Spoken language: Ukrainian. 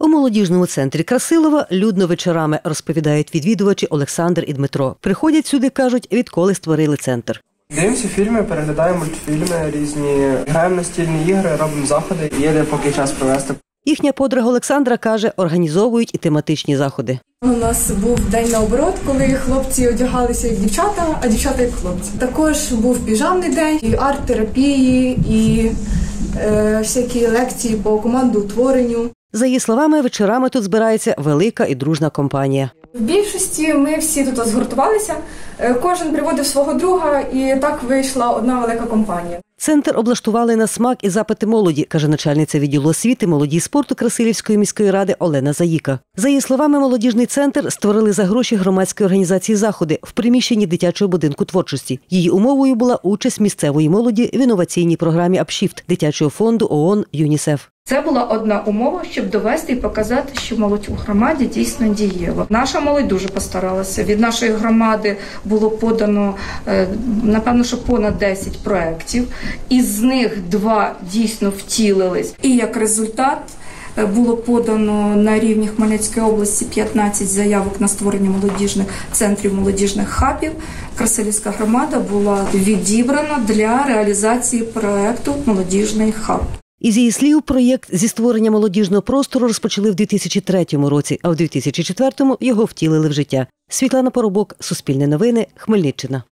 У молодіжному центрі Красилова людно вечорами, розповідають відвідувачі Олександр і Дмитро. Приходять сюди, кажуть, відколи створили центр. Дивимося фільми, переглядаємо мультфільми різні, граємо настільні ігри, робимо заходи, є де поки час провести. Їхня подруга Олександра каже, організовують і тематичні заходи. У нас був день наоборот, коли хлопці одягалися як дівчата, а дівчата як хлопці. Також був піжамний день, і арт-терапії, і всякі лекції по командоутворенню. За її словами, вечорами тут збирається велика і дружна компанія. В більшості ми всі тут згуртувалися, кожен приводив свого друга, і так вийшла одна велика компанія. Центр облаштували на смак і запити молоді, каже начальниця відділу освіти, молоді і спорту Красилівської міської ради Олена Заїка. За її словами, молодіжний центр створили за гроші громадської організації «Заходи» в приміщенні дитячого будинку творчості. Її умовою була участь місцевої молоді в інноваційній програмі «Апшіфт» дитячого фонду ООН «ЮНІСЕФ». Це була одна умова, щоб довести і показати, що молодь у громаді дійсно дієва. Наша молодь дуже постаралася. Від нашої громади було подано, напевно, що понад 10 проєктів. Із них 2 дійсно втілились. І як результат було подано на рівні Хмельницької області 15 заявок на створення молодіжних центрів, молодіжних хабів. Красилівська громада була відібрана для реалізації проєкту «Молодіжний хаб». Із її слів, проєкт зі створення молодіжного простору розпочали в 2003 році, а в 2004 його втілили в життя. Світлана Поробок, Суспільне новини, Хмельниччина.